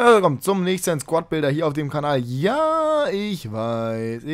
Willkommen zum nächsten Squad-Builder hier auf dem Kanal. Ja, ich weiß.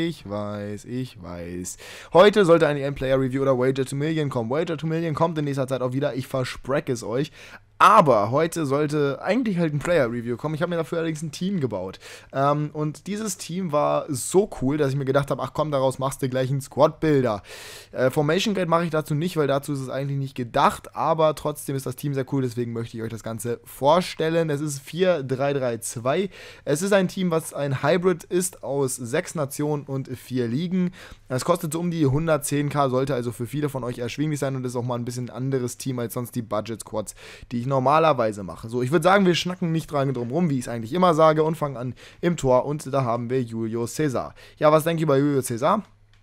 Heute sollte eine End-Player-Review oder Wager to Million kommen. Wager to Million kommt in nächster Zeit auch wieder. Ich verspreche es euch. Aber heute sollte eigentlich halt ein Player-Review kommen. Ich habe mir dafür allerdings ein Team gebaut. Und dieses Team war so cool, dass ich mir gedacht habe, ach komm, daraus machst du gleich einen Squad-Builder. Formation Guide mache ich dazu nicht, weil dazu ist es eigentlich nicht gedacht. Aber trotzdem ist das Team sehr cool, deswegen möchte ich euch das Ganze vorstellen. Es ist 4-3-3-2. Es ist ein Team, was ein Hybrid ist aus 6 Nationen und 4 Ligen. Es kostet so um die 110k, sollte also für viele von euch erschwinglich sein und ist auch mal ein bisschen ein anderes Team als sonst die Budget-Squads, die ich normalerweise mache. So, ich würde sagen, wir schnacken nicht dran drum rum, wie ich es eigentlich immer sage, und fangen an im Tor. Und da haben wir Julio César. Ja, was denke ich über Julio César?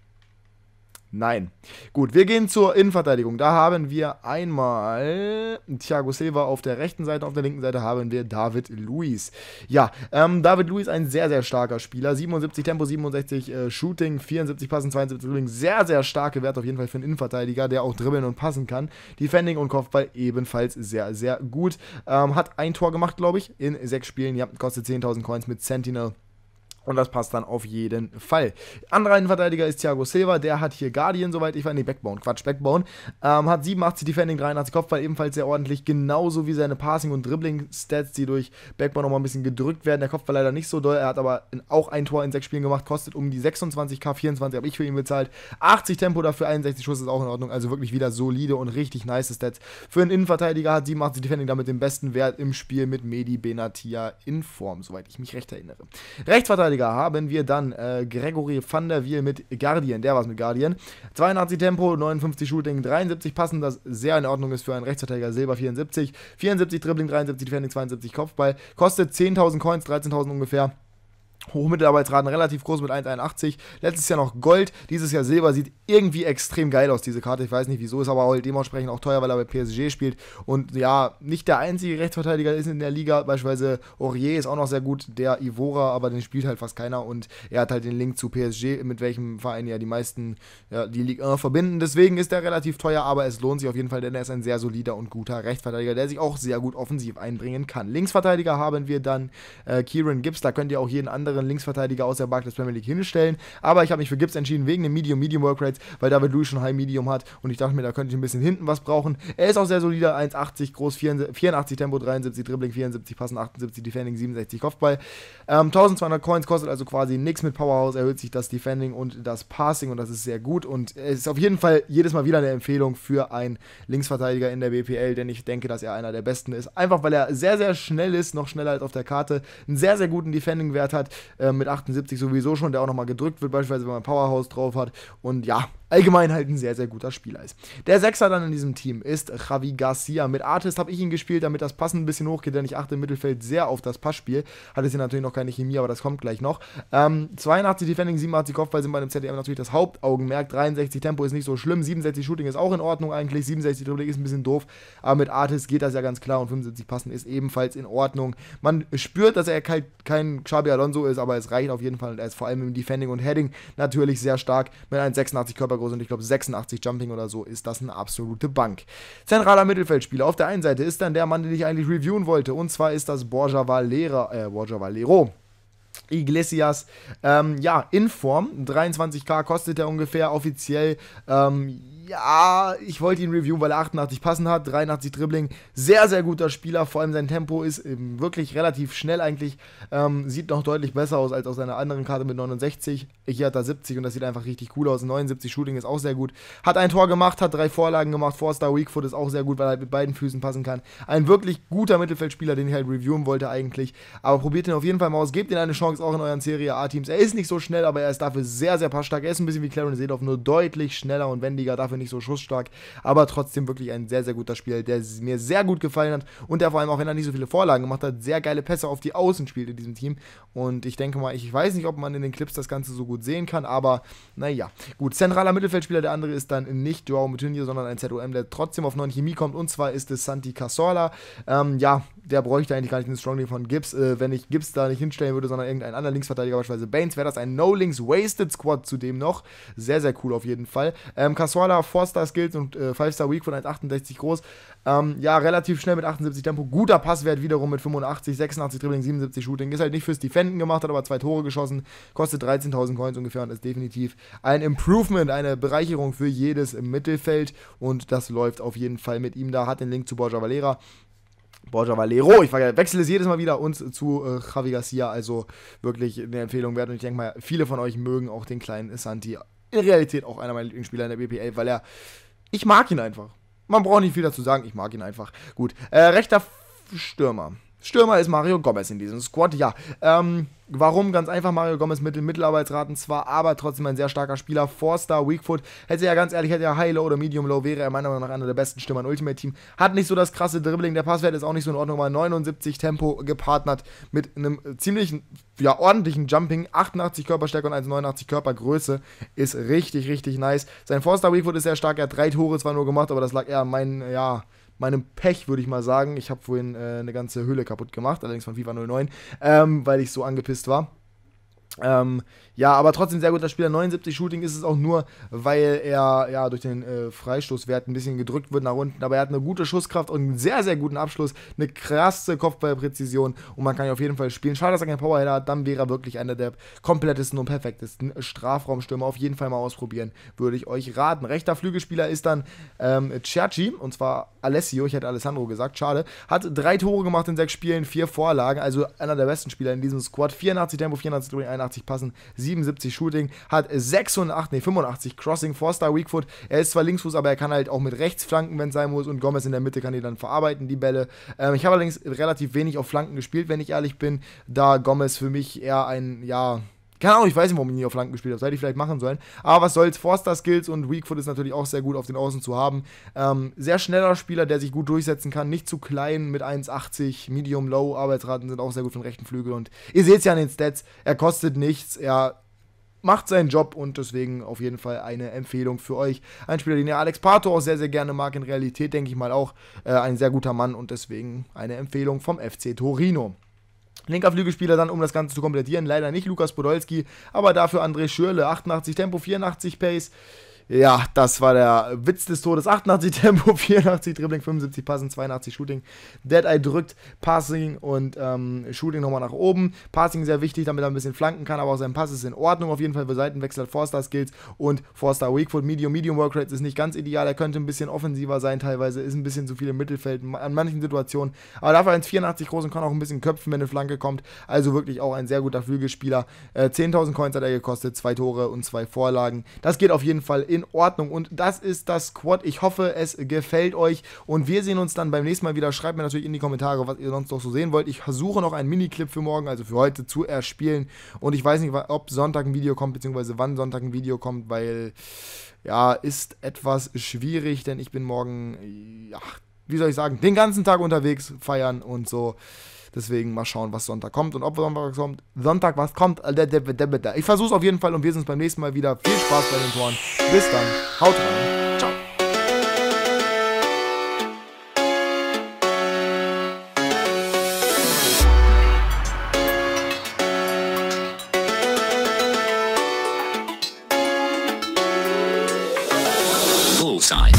Nein. Gut, wir gehen zur Innenverteidigung. Da haben wir einmal Thiago Silva auf der rechten Seite, auf der linken Seite haben wir David Luiz. Ja, David Luiz, ein sehr, sehr starker Spieler. 77 Tempo, 67 Shooting, 74 Passen, 72 Dribbling. Sehr, sehr starke Werte auf jeden Fall für einen Innenverteidiger, der auch dribbeln und passen kann. Defending und Kopfball ebenfalls sehr, sehr gut. Hat ein Tor gemacht, glaube ich, in 6 Spielen. Ja, kostet 10.000 Coins mit Sentinel. Und das passt dann auf jeden Fall. Anderer Innenverteidiger ist Thiago Silva. Der hat hier Guardian, soweit ich weiß. Nee, Backbone. Hat 87 Defending, 83 Kopfball, ebenfalls sehr ordentlich. Genauso wie seine Passing- und Dribbling-Stats, die durch Backbone nochmal ein bisschen gedrückt werden. Der Kopfball leider nicht so doll. Er hat aber auch ein Tor in 6 Spielen gemacht. Kostet um die 26k, 24 habe ich für ihn bezahlt. 80 Tempo dafür, 61 Schuss ist auch in Ordnung. Also wirklich wieder solide und richtig nice Stats. Für einen Innenverteidiger hat 87 Defending damit den besten Wert im Spiel mit Mehdi Benatia in Form, soweit ich mich recht erinnere. Rechtsverteidiger haben wir dann Gregory van der Wiel mit Guardian, der war's mit Guardian. 82 Tempo, 59 Shooting, 73 Passen, das sehr in Ordnung ist für einen Rechtsverteidiger. Silber 74, 74 Dribbling, 73 Defending, 72 Kopfball. Kostet 10.000 Coins, 13.000 ungefähr. Hochmittelarbeitsraten relativ groß mit 1,81. Letztes Jahr noch Gold, dieses Jahr Silber. Sieht irgendwie extrem geil aus, diese Karte. Ich weiß nicht wieso, ist aber auch dementsprechend auch teuer, weil er bei PSG spielt. Und ja, nicht der einzige Rechtsverteidiger ist in der Liga. Beispielsweise Aurier ist auch noch sehr gut, der Ivora, aber den spielt halt fast keiner. Und er hat halt den Link zu PSG, mit welchem Verein ja die meisten die Ligue 1 verbinden. Deswegen ist er relativ teuer, aber es lohnt sich auf jeden Fall, denn er ist ein sehr solider und guter Rechtsverteidiger, der sich auch sehr gut offensiv einbringen kann. Linksverteidiger haben wir dann Kieran Gibbs. Da könnt ihr auch jeden anderen Linksverteidiger aus der Barclays Premier League hinstellen, aber ich habe mich für Gibbs entschieden wegen dem Medium Workrates, weil David Luiz schon High Medium hat und ich dachte mir, da könnte ich ein bisschen hinten was brauchen. Er ist auch sehr solider, 1,80 groß, 84 Tempo, 73 Dribbling, 74 Passen, 78 Defending, 67 Kopfball. 1200 Coins kostet also quasi nichts. Mit Powerhouse erhöht sich das Defending und das Passing und das ist sehr gut und es ist auf jeden Fall jedes Mal wieder eine Empfehlung für einen Linksverteidiger in der BPL, denn ich denke, dass er einer der besten ist. Einfach, weil er sehr, sehr schnell ist, noch schneller als auf der Karte, einen sehr, sehr guten Defending-Wert hat, mit 78 sowieso schon, der auch nochmal gedrückt wird, beispielsweise wenn man Powerhouse drauf hat und ja, allgemein halt ein sehr, sehr guter Spieler ist. Der Sechser dann in diesem Team ist Javi Garcia. Mit Artist habe ich ihn gespielt, damit das Passen ein bisschen hochgeht, denn ich achte im Mittelfeld sehr auf das Passspiel. Hat es hier natürlich noch keine Chemie, aber das kommt gleich noch. 82 Defending, 87 Kopfball sind bei dem ZDM natürlich das Hauptaugenmerk. 63 Tempo ist nicht so schlimm, 67 Shooting ist auch in Ordnung eigentlich, 67 Dribbling ist ein bisschen doof, aber mit Artist geht das ja ganz klar und 75 Passen ist ebenfalls in Ordnung. Man spürt, dass er kein Xabi Alonso ist, aber es reicht auf jeden Fall und er ist vor allem im Defending und Heading natürlich sehr stark mit 1,86 Körpergröße und ich glaube 86 Jumping oder so ist das eine absolute Bank. Zentraler Mittelfeldspieler auf der einen Seite ist dann der Mann, den ich eigentlich reviewen wollte, und zwar ist das Borja Valero Iglesias, ja, in Form, 23k kostet er ungefähr offiziell, ja, ich wollte ihn reviewen, weil er 88 Passen hat, 83 Dribbling, sehr, sehr guter Spieler, vor allem sein Tempo ist wirklich relativ schnell eigentlich, sieht noch deutlich besser aus als auf seiner anderen Karte mit 69, hier hat er 70 und das sieht einfach richtig cool aus, 79 Shooting ist auch sehr gut, hat ein Tor gemacht, hat 3 Vorlagen gemacht, 4-Star Weak Foot ist auch sehr gut, weil er mit beiden Füßen passen kann, ein wirklich guter Mittelfeldspieler, den ich halt reviewen wollte eigentlich, aber probiert ihn auf jeden Fall mal aus, gebt ihm eine Chance auch in euren Serie A-Teams, er ist nicht so schnell, aber er ist dafür sehr, sehr passstark, er ist ein bisschen wie Clarence Seedorf, nur deutlich schneller und wendiger, dafür nicht so schussstark, aber trotzdem wirklich ein sehr, sehr guter Spieler, der mir sehr gut gefallen hat und der vor allem auch, wenn er nicht so viele Vorlagen gemacht hat, sehr geile Pässe auf die Außen spielt in diesem Team und ich denke mal, ich weiß nicht, ob man in den Clips das Ganze so gut sehen kann, aber naja, gut, zentraler Mittelfeldspieler, der andere ist dann nicht Joao Moutinho, sondern ein ZOM, der trotzdem auf 9 Chemie kommt und zwar ist es Santi Cazorla, ja, der bräuchte eigentlich gar nicht einen Strong von Gibbs. Wenn ich Gibbs da nicht hinstellen würde, sondern irgendeinen anderen Linksverteidiger, beispielsweise Baines, wäre das ein No-Links-Wasted-Squad zudem noch. Sehr, sehr cool auf jeden Fall. Casuala, 4-Star-Skills und 5-Star Weak von 1,68 groß. Ja, relativ schnell mit 78 Tempo. Guter Passwert wiederum mit 85, 86 Dribbling, 77 Shooting. Ist halt nicht fürs Defenden gemacht, hat aber 2 Tore geschossen. Kostet 13.000 Coins ungefähr und ist definitiv ein Improvement, eine Bereicherung für jedes im Mittelfeld. Und das läuft auf jeden Fall mit ihm da. Hat den Link zu Borja Valero, ich wechsle es jedes Mal wieder, und zu Javi Garcia, also wirklich eine Empfehlung wert. Und ich denke mal, viele von euch mögen auch den kleinen Santi. In Realität auch einer meiner Lieblingsspieler in der BPL, weil ich mag ihn einfach. Man braucht nicht viel dazu sagen, ich mag ihn einfach. Gut, rechter Stürmer. Stürmer ist Mario Gomez in diesem Squad, ja. Warum? Ganz einfach, Mario Gomez mit den Mittelarbeitsraten zwar, aber trotzdem ein sehr starker Spieler. 4-Star, Weakfoot, hätte er High-Low oder Medium-Low, wäre er meiner Meinung nach einer der besten Stürmer im Ultimate-Team. Hat nicht so das krasse Dribbling, der Passwert ist auch nicht so in Ordnung, aber 79 Tempo gepartnert mit einem ziemlichen, ja, ordentlichen Jumping. 88 Körperstärke und 1,89 Körpergröße ist richtig, richtig nice. Sein 4-Star Weakfoot ist sehr stark, er hat 3 Tore zwar nur gemacht, aber das lag eher an meinem Pech, würde ich mal sagen. Ich habe vorhin eine ganze Hülle kaputt gemacht, allerdings von FIFA 09, weil ich so angepisst war. Ja, aber trotzdem sehr guter Spieler. 79 Shooting ist es auch nur, weil er ja durch den Freistoßwert ein bisschen gedrückt wird nach unten. Aber er hat eine gute Schusskraft und einen sehr, sehr guten Abschluss. Eine krasse Kopfballpräzision und man kann ihn auf jeden Fall spielen. Schade, dass er keinen Powerheader hat. Dann wäre er wirklich einer der komplettesten und perfektesten Strafraumstürmer. Auf jeden Fall mal ausprobieren, würde ich euch raten. Rechter Flügelspieler ist dann Cerci, und zwar Alessio. Ich hätte Alessandro gesagt, schade. Hat 3 Tore gemacht in 6 Spielen, 4 Vorlagen. Also einer der besten Spieler in diesem Squad. 84 Tempo, 84 Dribling, 81 Passen, 77 Shooting, hat 85 Crossing, 4-Star Weakfoot. Er ist zwar Linksfuß, aber er kann halt auch mit rechts flanken, wenn es sein muss, und Gomez in der Mitte kann die dann verarbeiten, die Bälle. Ich habe allerdings relativ wenig auf Flanken gespielt, wenn ich ehrlich bin, da Gomez für mich eher ein, ja, keine Ahnung, ich weiß nicht, warum ich nie auf Flanken gespielt habe. Das hätte ich vielleicht machen sollen. Aber was soll's. 4-Star-Skills und Weakfoot ist natürlich auch sehr gut auf den Außen zu haben. Sehr schneller Spieler, der sich gut durchsetzen kann. Nicht zu klein mit 1,80. Medium-Low. Arbeitsraten sind auch sehr gut für den rechten Flügel. Und ihr seht es ja an den Stats. Er kostet nichts. Er macht seinen Job und deswegen auf jeden Fall eine Empfehlung für euch. Ein Spieler, den ihr Alex Pato auch sehr, sehr gerne mag. In Realität denke ich mal auch ein sehr guter Mann und deswegen eine Empfehlung vom FC Torino. Linker Flügelspieler dann, um das Ganze zu komplettieren, leider nicht Lukas Podolski, aber dafür André Schürrle, 88 Tempo, 84 Pace. Ja, das war der Witz des Todes. 88 Tempo, 84 Dribbling, 75 Passen, 82 Shooting. Dead-Eye drückt Passing und Shooting nochmal nach oben. Passing sehr wichtig, damit er ein bisschen flanken kann, aber auch sein Pass ist in Ordnung. Auf jeden Fall für Seitenwechsel hat 4-Star-Skills und 4-Star Weakfoot. Medium Workrate ist nicht ganz ideal. Er könnte ein bisschen offensiver sein teilweise, ist ein bisschen zu viel im Mittelfeld an manchen Situationen. Aber dafür 1,84 groß und kann auch ein bisschen köpfen, wenn eine Flanke kommt. Also wirklich auch ein sehr guter Flügelspieler. 10.000 Coins hat er gekostet, 2 Tore und 2 Vorlagen. Das geht auf jeden Fall in Ordnung und das ist das Squad. Ich hoffe, es gefällt euch und wir sehen uns dann beim nächsten Mal wieder. Schreibt mir natürlich in die Kommentare, was ihr sonst noch so sehen wollt. Ich versuche noch einen Miniclip für morgen, also für heute, zu erspielen und ich weiß nicht, ob Sonntag ein Video kommt, beziehungsweise wann Sonntag ein Video kommt, weil, ja, ist etwas schwierig, denn ich bin morgen, ja, wie soll ich sagen, den ganzen Tag unterwegs, feiern und so. Deswegen mal schauen, was Sonntag kommt und ob Sonntag was kommt. Ich versuche es auf jeden Fall und wir sehen uns beim nächsten Mal wieder. Viel Spaß bei den Toren. Bis dann. Haut rein. Ciao. Bullseye.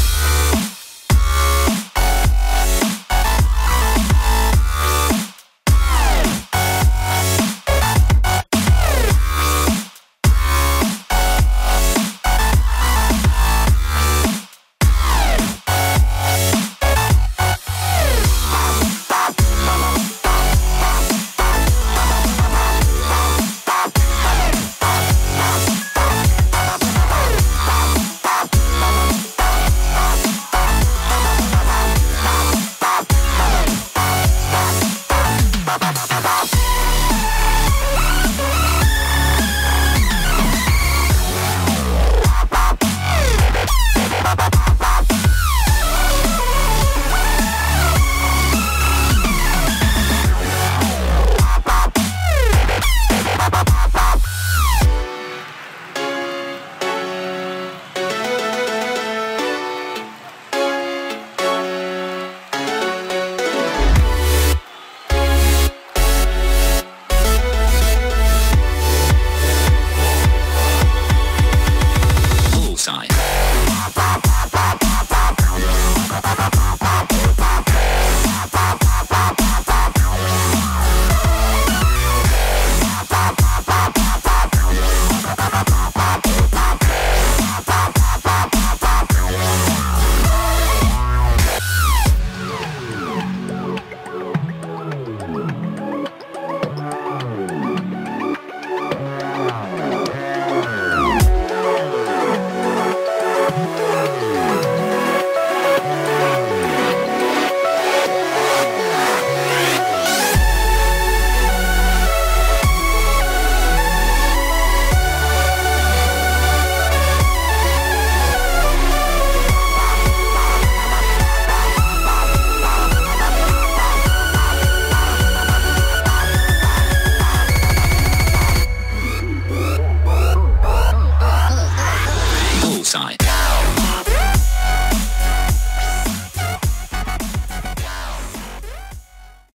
side.